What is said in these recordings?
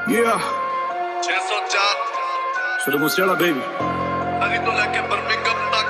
Yeah, 604 Solo Musiala, baby. ਨਦੀ ਤੋਂ ਲੈ ਕੇ ਬਰਮਿੰਗਮ ਤੱਕ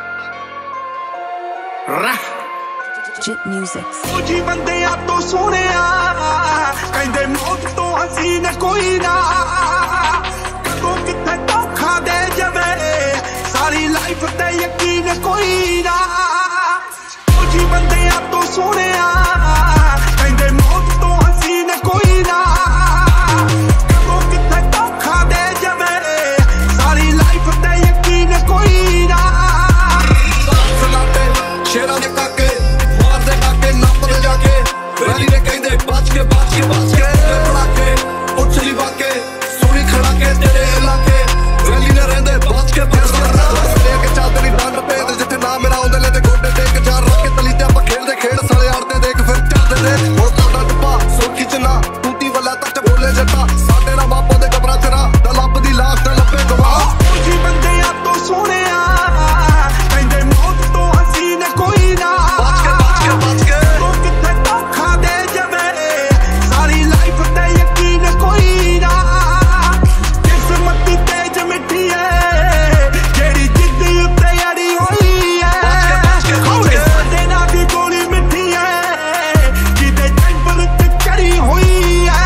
Jit Music ਜੀ ਬੰਦਿਆਂ ਤੋਂ ਸੋਹਣਿਆ ਕਹਿੰਦੇ ਮੌਤ ਤੋਂ ਹਸੀਨ ਕੋਈ ਨਾ ਕਦੋਂ ਕਿੱਥੇ ਧੋਖਾ ਦੇ ਜਾਵੇ ਸਾਰੀ ਲਾਈਫ ਤੇ ਯਕੀਨ ਕੋਈ ਨਾ ਜੀ ਬੰਦਿਆਂ ਤੋਂ ਸੋਹਣਿਆ ਕਹਿੰਦੇ ਮੌਤ ਤੋਂ ਹਸੀਨ ਕੋਈ ਨਾ ਕਦੋਂ ਕਿੱਥੇ ਧੋਖਾ ਦੇ ਜਾਵੇ ਸਾਰੀ ਲਾਈਫ ਤੇ ਯਕੀਨ ਕੋਈ ਨਾ ਸਲਾਟੇ ਸ਼ੇਰਾਂ ਦੇ ਕਾਕੇ ਮਾਰਦੇ ਕਾਕੇ ਨੱਪਦੇ ਜਾ ਕੇ ਵੈਲੀ ਨੇ ਕਹਿੰਦੇ ਬਚ ਕੇ ਬਣਾ ਕੇ ਉਛਲੀ ਵਾਕੇ ਸੋਹਣੀ ਖੜਾ ਕੇ ਤੇਰੇ ਇਲਾਕੇ ਵੈਲੀ ਨੇ ਰਹਿੰਦੇ ਬਚ ਕੇ ਲੈ ਕੇ ਚਾਦਰੀ ਡੰਡ ਪੇਦ ਜਿੱਥੇ ਨਾ ਮੇਰਾ ਆਉਂਦੇ ਲੈ ਤੇ ਗੋਡੇ ਟੇਕ ਚਾਰ ਰੱਖ ਕੇ ਤਲੀ ਤੇ ਆਪਾਂ ਖੇਡਦੇ ਖੇਡ ਸਾਲੇ ਆੜਦੇ ਦੇਖ ਫਿਰ ਚੱਲਦੇ ਨੇ ਹੁਣ ਸਾਡਾ ਟੱਪਾ ਸੋਖੀ ਚ ਨਾ ਟੂਟੀ ਵੱਲਾ ਤੱਕ ਬੋਲੇ ਜੱਟਾ ਸਾਡੇ ਨਾਲ ਬਾਪੋ ਦੇ ਕਬਰਾਂ ਚ ਨਾ ਤਾਂ ਲੱਭਦੀ ਲਾਸ਼ ਤੇ ਲੱਭੇ ਗਵਾਹ ਜੀ ਬੰਦਿਆਂ ਤੋਂ ਸੋਹਣਿਆ ਕਹਿੰਦੇ ਮੌਤ ਤੋਂ ਹਸੀਨ ਕੋਈ ਨਾ ਬਚ ਕੇ ਉਹ ਕਿੱਥੇ ਧੋਖਾ ਦੇ ਜਾਵੇ ਸਾਰੀ ਲਾਈਫ ਤੇ ਯਕੀਨ ਕੋਈ ਨਾ ਕਿਸਮਤ ਤੇਜ ਮਿੱਠੀ ਏ ਜਿਹੜੀ ਜਿੱਦ ਉੱਤੇ ਅੜੀ ਹੋਈ ਏ ਸਾਡੇ ਨਾਲ ਵੀ ਗੋਲੀ ਮਿੱਠੀ ਏ ਜਿਹਦੇ ਟੈਂਪਲ ਤੇ ਚੜੀ ਹੋਈ ਏ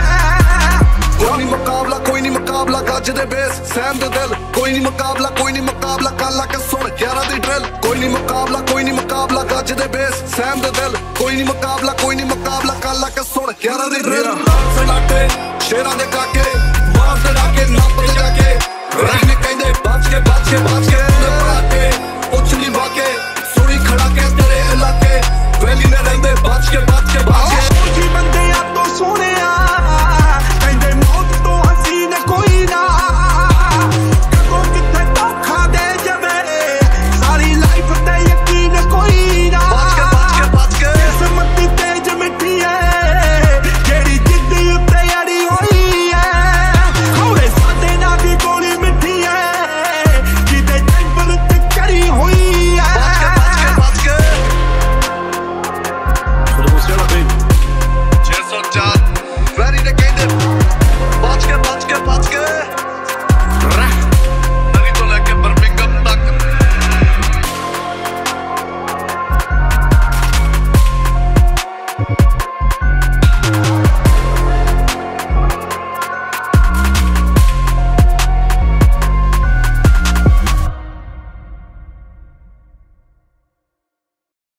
ਕੋਈ ਨਹੀਂ ਮੁਕਾਬਲਾ ਗੱਜ ਦੇ ਬੇਸ ਸੈਮ ਦੇ ਦਿਲ ਕੋਈ ਨਹੀਂ ਮੁਕਾਬਲਾ ਕਾਲਾ ਕੇ ਸੁਣ 11 ਦੀ ਡਰਿਲ ਕੋਈ ਨਹੀਂ ਮੁਕਾਬਲਾ ਗੱਜ ਦੇ ਬੇਸ ਸੈਮ ਦੇ ਦਿਲ ਕੋਈ ਨਹੀਂ ਮੁਕਾਬਲਾ ਕਾਲਾ ਕੇ ਸੁਣ 11 ਦੀ ਡਰਿਲ ਸਲਾਟੇ ਸ਼ੇਰਾਂ ਦੇ ਕਾਕੇ ਮਾਰਦੇ ਡਾਕੇ ਨੱਪਦੇ ਜਾ ਕੇ ਵੈਲੀ ਨੇ ਕਹਿੰਦੇ ਬਚ ਕੇ ਬਣਾ ਕੇ ਉਛਲੀ ਵਾਕੇ ਸੋਹਣੀ ਖੜਾ ਕੇ ਤੇਰੇ ਇਲਾਕੇ ਵੈਲੀ